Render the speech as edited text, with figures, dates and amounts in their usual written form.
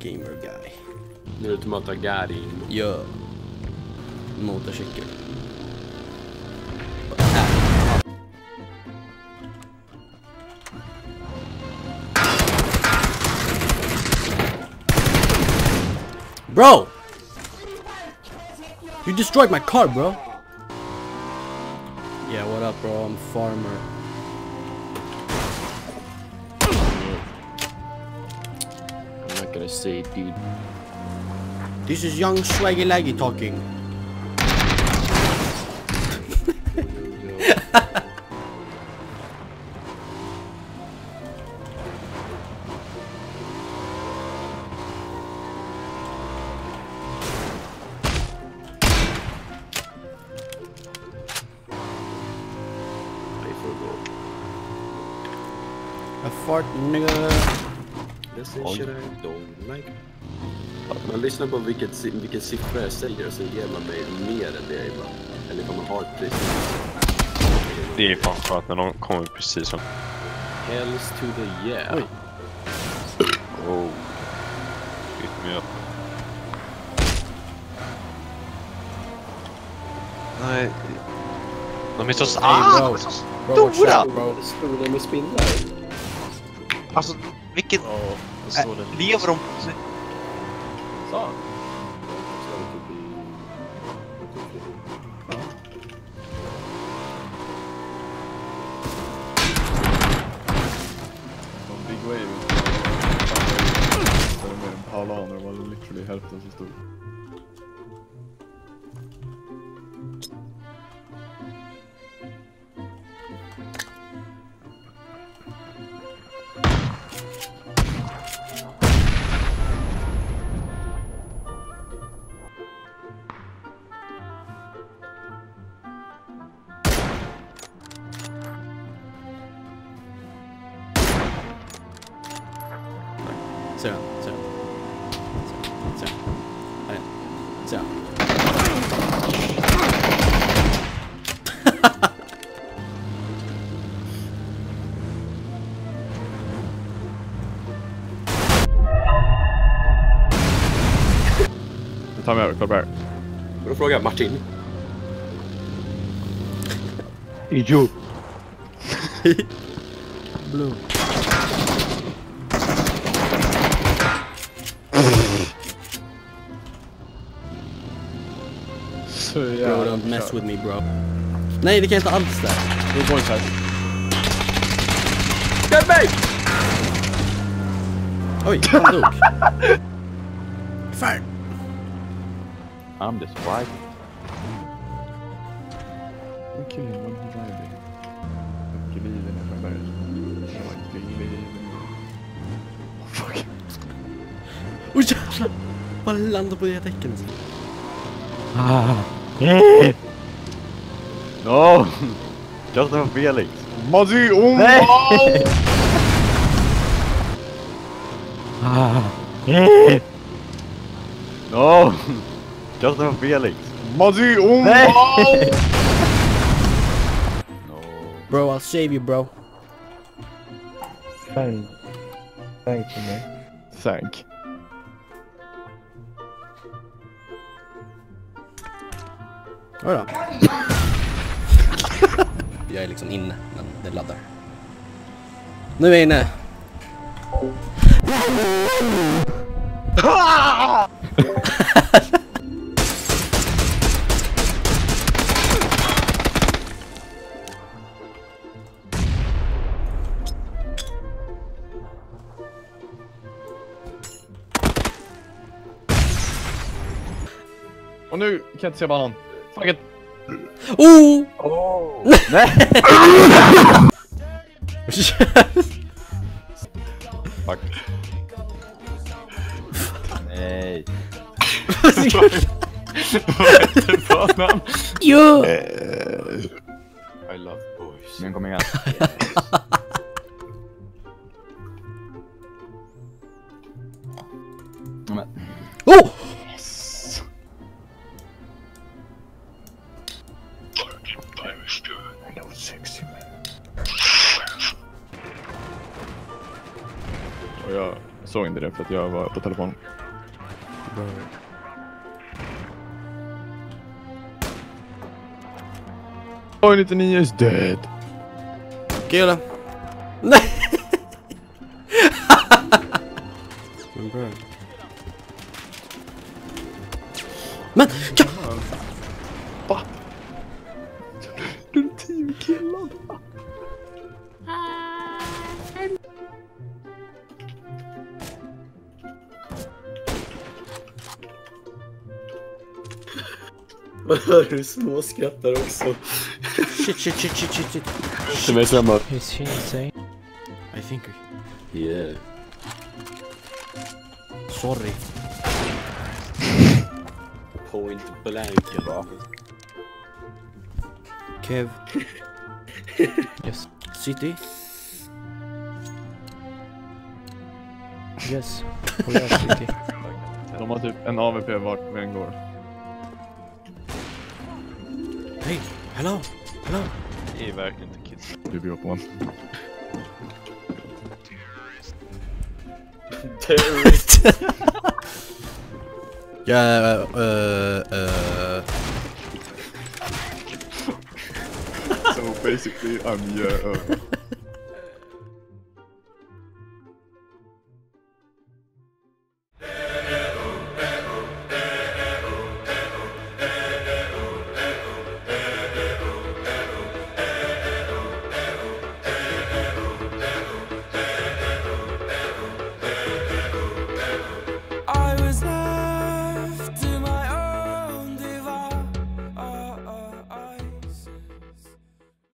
gamer guy. Nu är det Ultimata Gary. Ja. Motorcykel. Bro! You destroyed my car, bro. Yeah, what up, bro? I'm a farmer. I'm not gonna say it, dude. This is young swaggy laggy talking. A fart, nigga. That's the shit I don't like. Man lyssnar på vilken siffra jag säger och så ger man mig mer än det ibland. Eller kommer man ha ett pris. Det är fan skönt när de kommer precis som... Hells to the yeah. Oj. Oh. Hit me up. Nej. De är så... Bro, watch stora! out, bro. Stora med spindlar. Alltså, vilken... lever de på sig? Så. Big wave. Så det är mer en parlaner var literally hälften så stor. Så. Ta mig över, kolla här. Då frågar jag Martin. Idiot. Blue. Så Bro, jävla don't mess with me, bro. Nej, det kan inte alls där. Det är boys här. Get me! Oj, han dog. Fan. I'm just white. I'm killing one driving. Jag liven är från berget. Jag liven. Fuck. Oj, jävlar. Bara landade på det däcken. No! Just for Felix. Mazzy, oh Nej! No! Just for Felix. Mazzy, oh Nej! No. Bro, I'll save you, bro. Thank you, man. Thank. Oj då. Jag är liksom inne, men det laddar. Nu är jag inne. Och nu kan jag inte se banan. Fuck it. Oh! Oh! Nej! Fuck. Nej. Vad heter banan? Jo! I love boys. Men kom igen. Oh! Yes. I know sexy man. Och jag såg inte det för att jag var på telefon. Oj, 99 is dead. Killa. Nej! Men bra. Men! Ja! Va? Du teamkillar. Man hör hur små skrattar också. Shit. Som är samma. Is he insane? I think... Yeah. Sorry. Point blank. Va? Kev. Yes. City. Yes. We are city. De har typ en AVP vart vi än går. Hey, hello. Det är verkligen inte kids. Du blir på man. Terrorist. Ja, So basically I'm